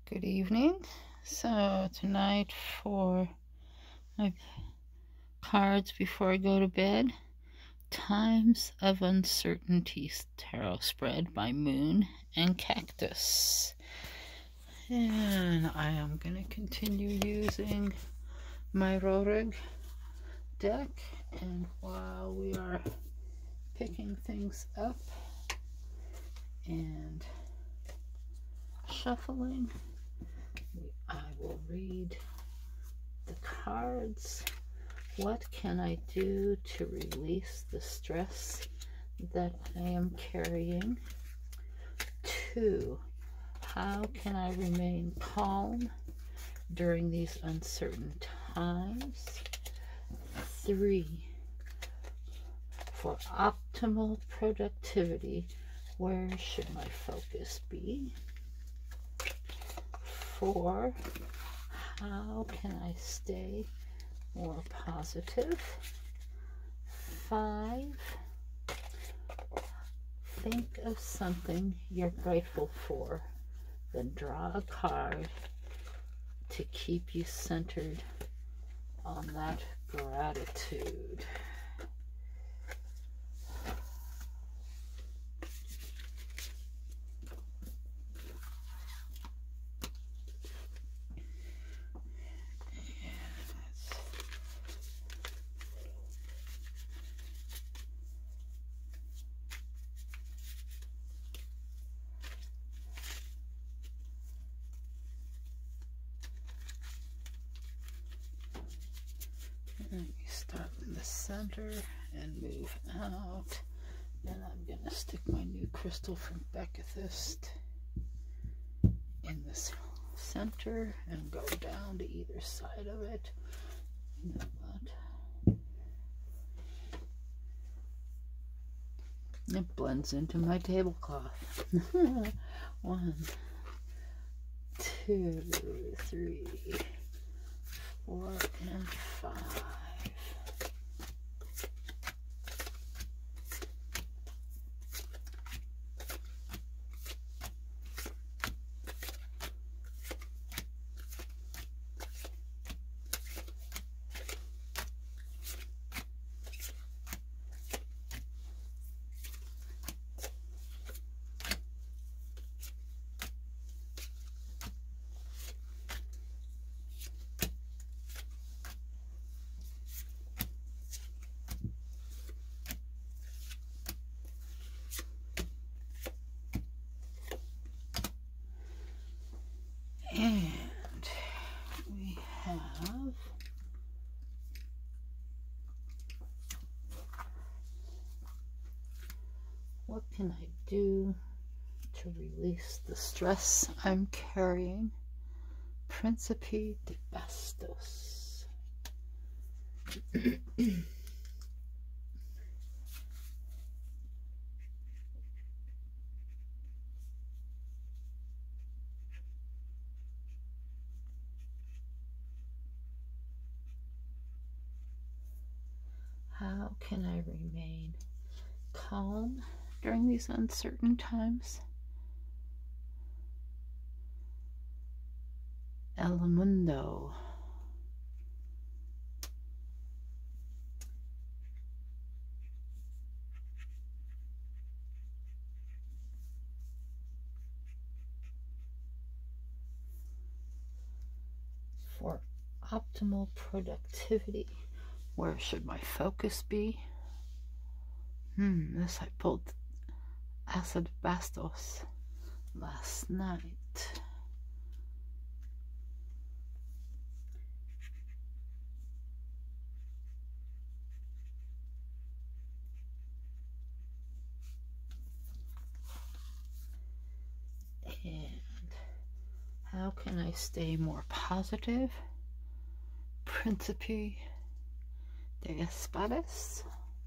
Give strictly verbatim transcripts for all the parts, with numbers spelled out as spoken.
Good evening. So tonight for my cards before I go to bed, Times of Uncertainty Tarot spread by Moon and Cactus. And I am going to continue using my Rohrig deck, and while we are picking things up and shuffling, I will read the cards. What can I do to release the stress that I am carrying? Two, how can I remain calm during these uncertain times? Three, for optimal productivity, where should my focus be? Four, how can I stay more positive? Five, think of something you're grateful for, then draw a card to keep you centered on that gratitude. Let me start in the center and move out. And I'm going to stick my new crystal from Beccathist in this center and go down to either side of it. You know what? It blends into my tablecloth. One, two, three, four, and five. And we have what can I do to release the stress I'm carrying? Principe de Bastos. How can I remain calm during these uncertain times? El Mundo. For optimal productivity, where should my focus be? Hmm, this I pulled Acid Bastos last night. And how can I stay more positive? Principe de Espadas.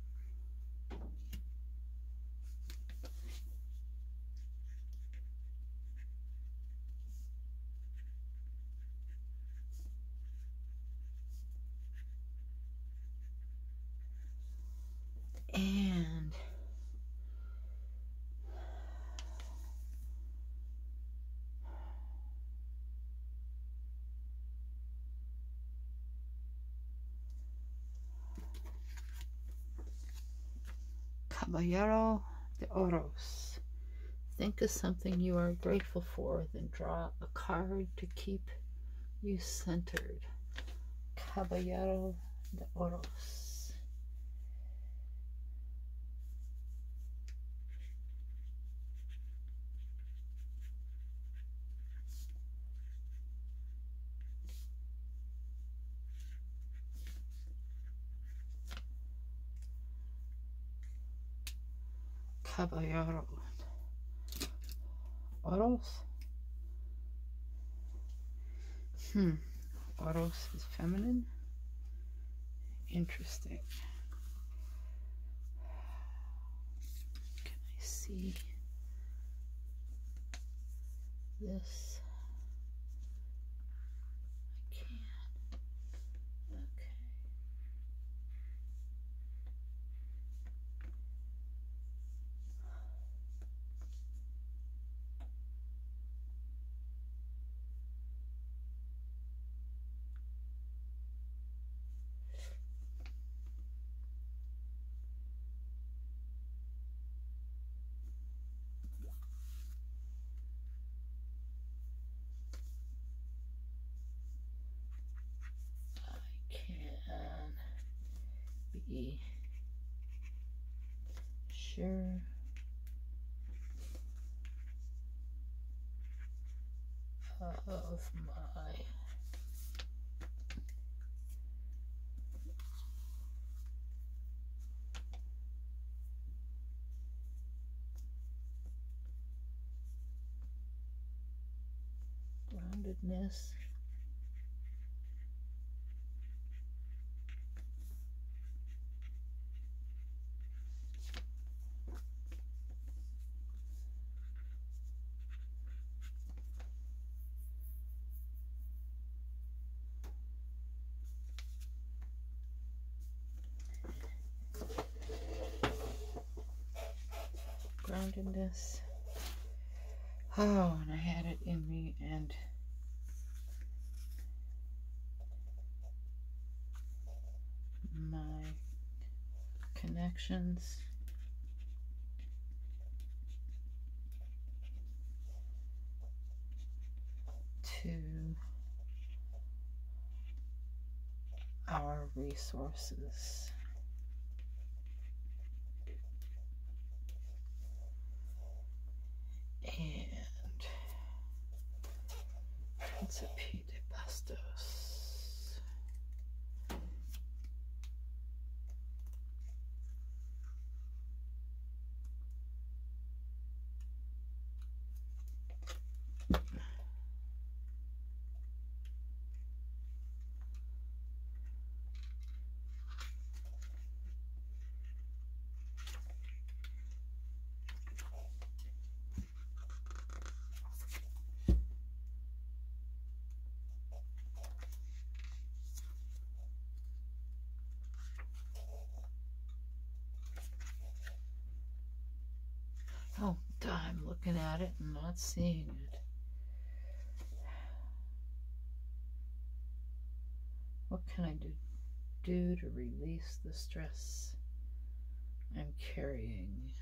And Caballero de Oros. Think of something you are grateful for, then draw a card to keep you centered. Caballero de Oros. Caballero Oros. Hmm. Oros is feminine. Interesting. Can I see this? I can. Okay. Can be sure of my groundedness. Groundedness. Oh, and I had it in me, and my connections to our resources. And Principe de Bastos. Oh, I'm looking at it and not seeing it. What can I do, do to release the stress I'm carrying?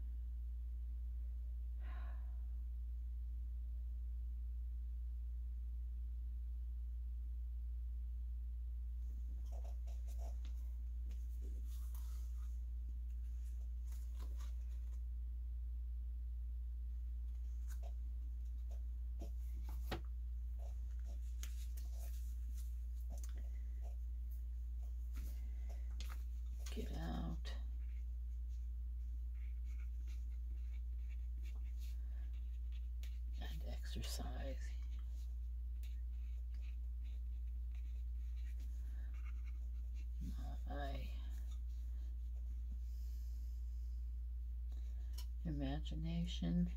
Get out. And exercise. My imagination.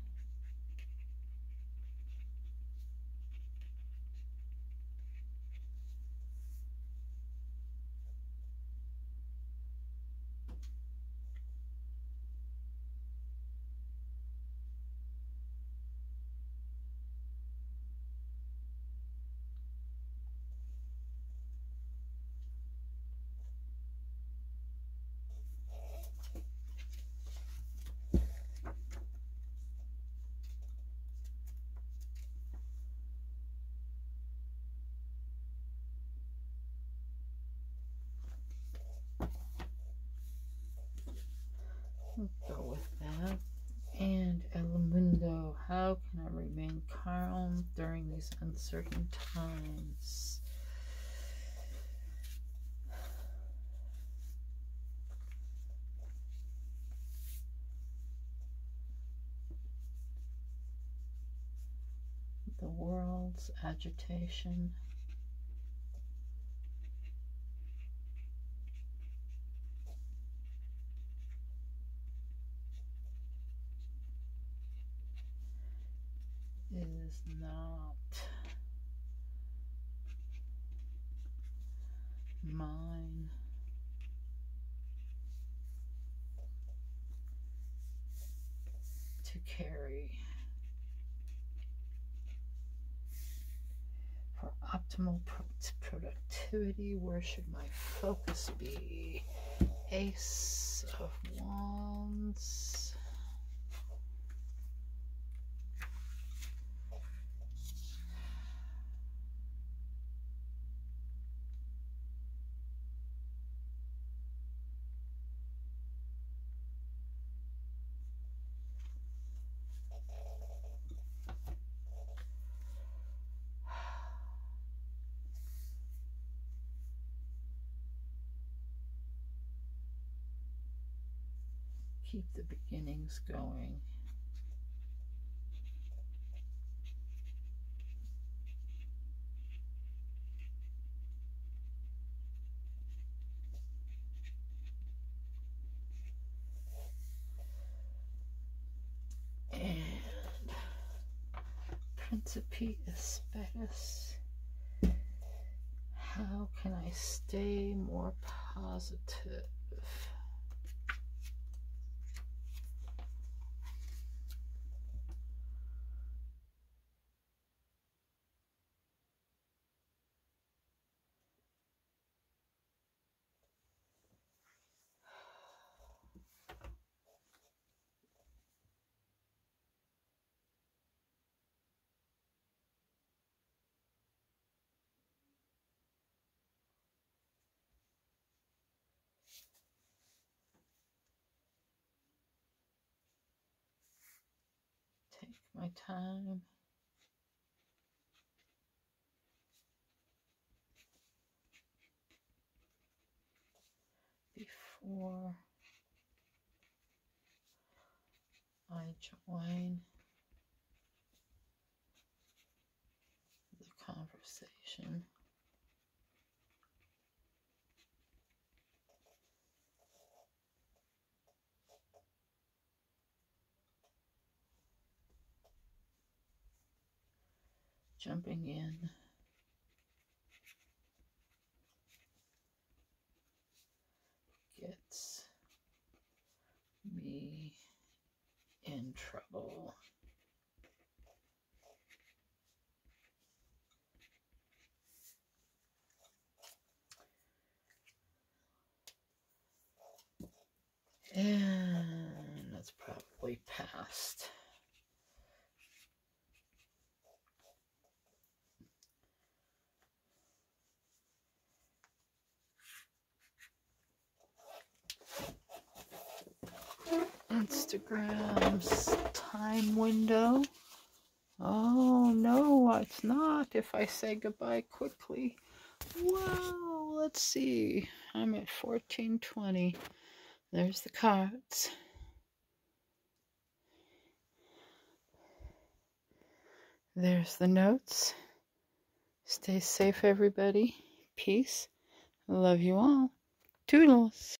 we'll go with that. And El Mundo, how can I remain calm during these uncertain times? The world's agitation. Is not mine. To carry. For optimal pro productivity, where should my focus be? Ace of Wands. Keep the beginnings going. And Principe Espedas. How can I stay more positive? Take my time. Before I join the conversation. Jumping in. Gets me in trouble. And that's probably past. Instagram's time window. Oh no, it's not if I say goodbye quickly. Wow, let's see. I'm at fourteen twenty. There's the cards. There's the notes. Stay safe, everybody. Peace. Love you all. Toodles.